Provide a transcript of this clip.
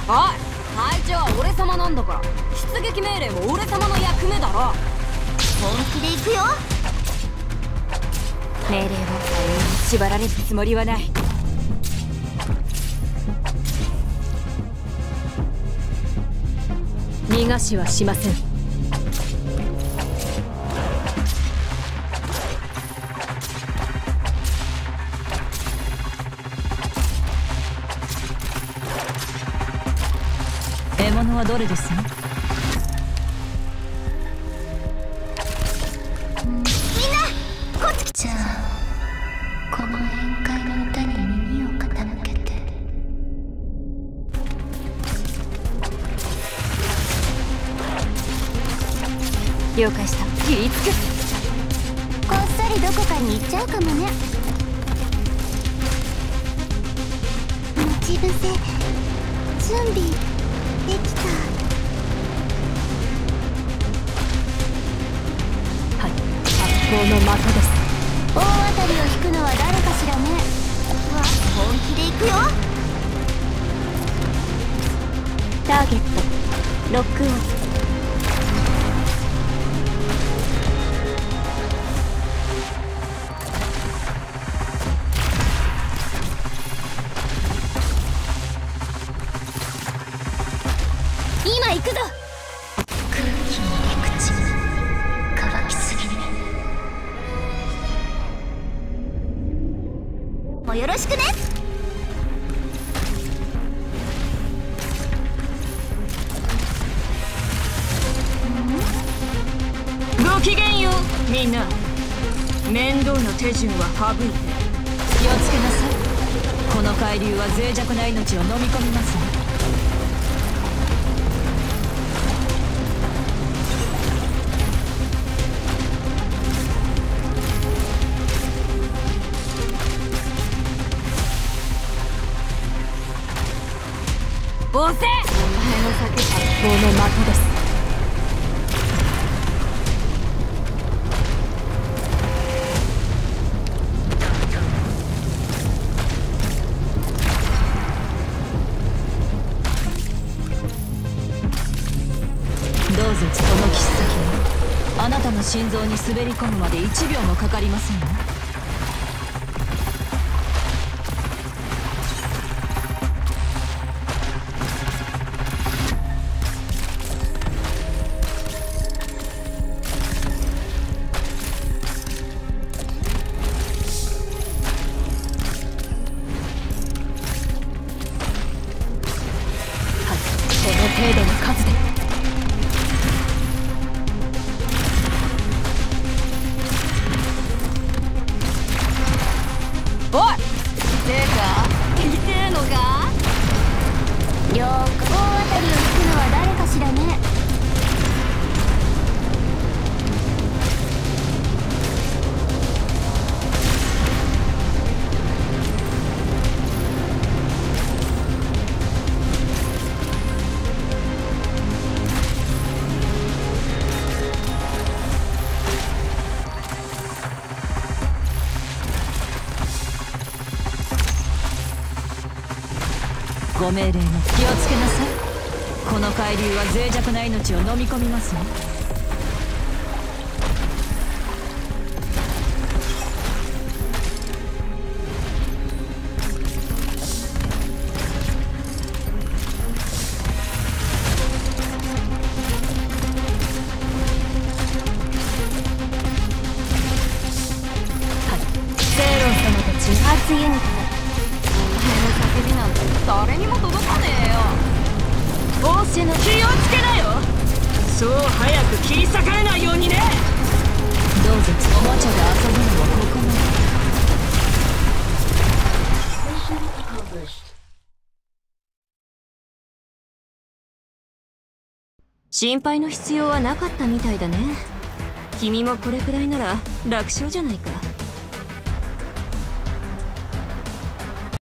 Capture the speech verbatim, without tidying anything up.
おい、隊長は俺様なんだから出撃命令も俺様の役目だろ。 本気で行くよ。 命令は縛られるつもりはない。逃がしはしません。獲物はどれです？ みんなこっち。じゃあこの宴会の歌に耳を傾けて。 了解した。切りつく。 こっそりどこかに行っちゃうかもね。待ち伏せ準備できた。 はい、発砲の的です。 大当たりを引くのは誰かしらね。わ、本気で行くよ。ターゲットロックオン。今行くぞ。空気の入り口乾きすぎね。もうよろしくね。 ごきげんようみんな。面倒な手順は省いて気をつけなさい。この海流は脆弱な命を飲み込みますね。押せ！お前の酒発砲の的です。どうぞこの切っ先はあなたの心臓に滑り込むまでいちびょうもかかりませんよ。程度の数で。おい！てか痛えのか？ 了解。大当たりを引くのは誰かしらね。 ご命令の気をつけなさい。この海流は脆弱な命を飲み込みますね。はい、セイロン様たち初ユニット。 叫びなんて誰にも届かねえよ。仰せの気をつけなよ。そう早く切り裂かれないようにね。どうぞおもちゃで遊ぶのはここまで。心配の必要はなかったみたいだね。君もこれくらいなら楽勝じゃないか。